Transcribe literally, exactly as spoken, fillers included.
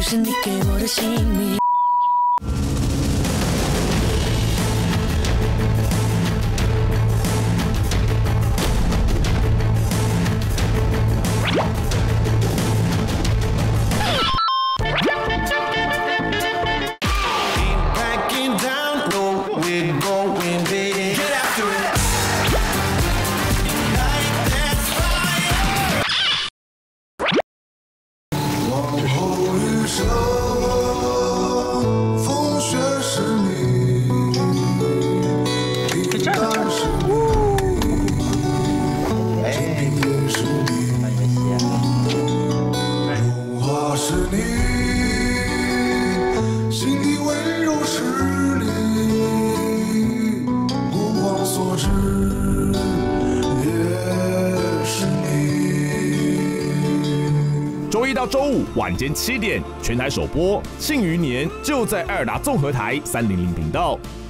就是你给我的姓名。 周一到周五晚间七点，全台首播《庆余年》，就在爱尔达综合台三零零频道。